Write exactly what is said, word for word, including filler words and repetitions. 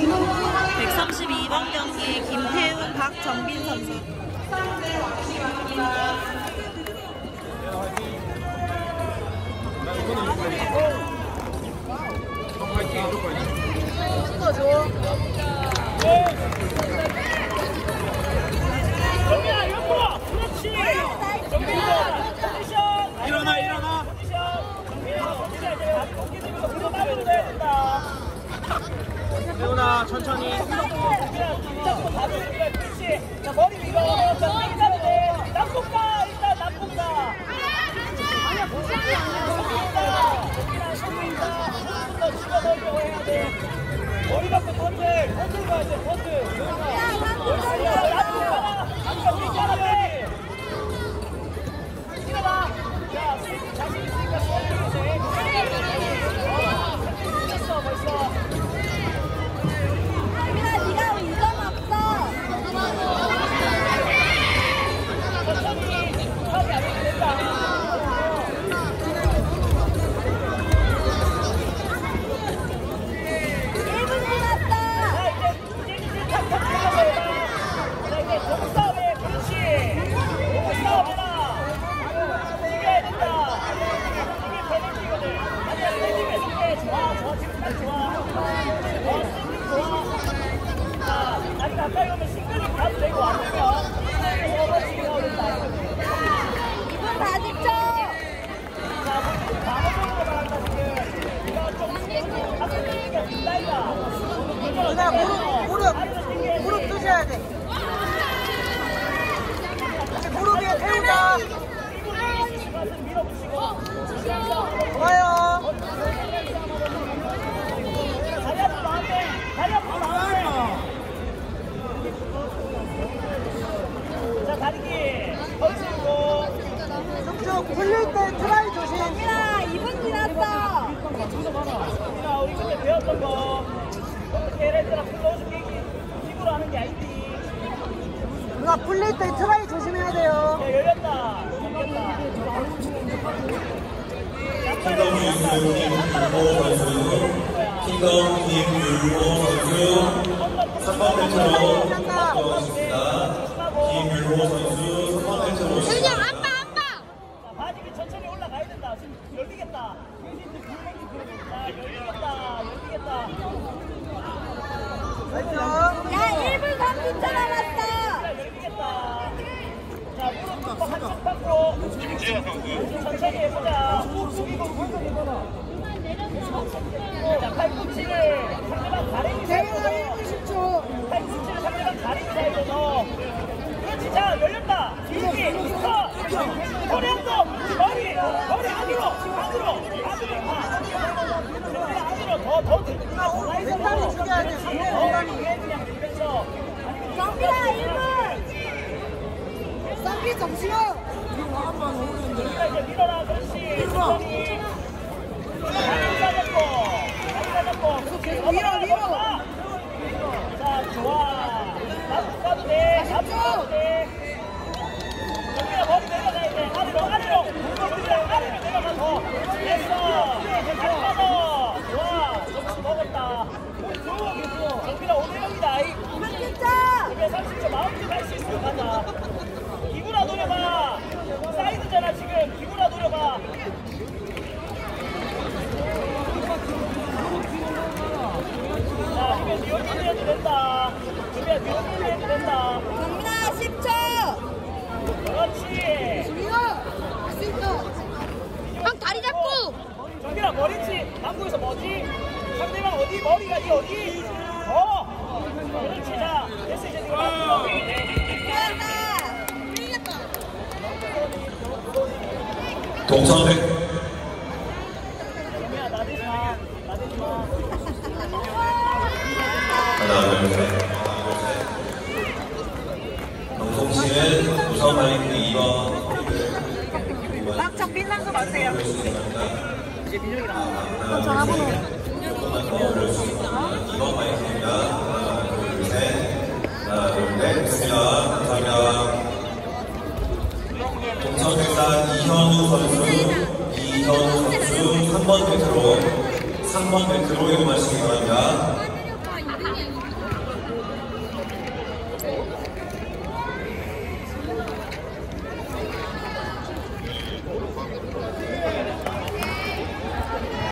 백삼십이 번 경기 김태훈, 박정빈 선수. 찍어줘. 정민아 옆으로. 그렇지. 정민아 포지션. 일어나 일어나. 포지션. 정민아 정민아 이제 어깨 들면서 무릎 앞으로 내야 된다. 태훈아 천천히. 정민아 잡고 바로 이렇게. 그렇지. 자 머리 위로. 자 당기면 돼. 남북가 일단 남북가. 아니야 정민아 정민아 조금 더 집어넣으려고 해야 돼. 머리 갖고 던질 던질 가야 돼 던질. 정민아 남북가. 아까 뒷가락에. 일어나. 자 자신 있으니까 수업해도 돼. 어 됐어 벌써. 정민아, 네가 이점 없어. 천천히 하게 안 해도 된다. 일 분 지났다. 자 이제 이제 이제 탁탁 들어가서 해봐. 자 이제 공 싸움해. 그렇지. 공 싸움해라. 이겨야 된다. 이게 페널티거든. 아니야 세집에 이게 좋아 좋아 지금까지 좋아. 좋아 스팅 좋아. 자 아니 가까이 오면 싱글링 가도 되고 안 되면 오버치기 넣어야 된다. 이 분 다 직접. 자 방어적으로 나간다 지금. 이거 좀 가슴이니까 뒷다리다. 누나 무릎 무릎 무릎 뜨셔야 돼. 무릎 위에 태우자. 좋아요. 다리 앞으로 나왔네. 다리 앞으로 나왔네. 자 다리기 펼치고. 쭉쭉 풀릴 때 트라이 조심. 정민아, 이 분 지났어. 자 우리 그때 배웠던 거 어떻게 예를 들어 풀어주기 힘으로 하는 게 아니지. 누나 풀릴 때 트라이 조심해야 돼요. 야 열렸다. 열렸다. 킹덤 김율모 선수, 킹덤 김율모 선수 삼 번 벨트로 바꿔주십니다. 김율모 선수 삼 번 벨트로 오십니다. 아빠, 아빠. 자 바지기 천천히 올라가야 된다. 지금 열리겠다. 자 열리겠다. 열리겠다. 나이스. 야, 일 분 삼십 초 남았어. 자 열리겠다. 자 무릎 꿇고 한쪽 밖으로 천천히 해보자. 자 팔꿈치를 상대방 가랭이 사이로 넣어. 십 초. 팔꿈치를 상대방 가랭이 사이로 넣어. 그렇지. 자 열렸다. 길기 서 허리 한쪽 머리 머리 안으로 안으로 안으로 아 안으로 더더 누나 오늘 왼다리 죽여야 돼. 상대 왼다리. 그냥 밀면서 정민아, 일 분. 쌍기 잠시만. 여기가 이제 밀어라. 그렇지. 천천히. 다리 잡고 다리 잡고 계속 밀어, 밀어. 자 좋아. 나도 가도 돼. 나도 가도 돼. 여기가 머리 내려가야 돼. 아래로 아래로 아래로 내려가서 됐어. 다리 뻗어. 좋아. 점수 먹었다. 정민아 오늘 영이다. 진짜. 정민아 삼십 초 마운트 갈 수 있으면 가자. 기구라 노려봐. 사이드잖아 지금. 기구라 노려봐. 자, 그러면 니 얼굴 해도 된다. 그러면 니 얼굴 해도 된다. 정민아, 십 초. 그렇지. 정민아, 할수 있어. 형 다리 잡고. 정민아 머리치. 한국에서 뭐지? 상대방 어디? 머리가 니 어디? 어. 그렇지. 자, 됐어 이제 니가 맞고. 동성백 정민아 나대지 마. 나대지 마. 하나 둘셋 방송실은 우선 마이크 이 번 막창 빛난 거 맞세요. 이제 민영이 나와. 그럼 전화번호. 이 번 마이크입니다. 하나 둘셋 하나 둘셋 됐습니다. 감사합니다. 동성백산 이현우 선수, 이현우 선수 삼 번 배트로 삼 번 배트로 이동하시기 바랍니다.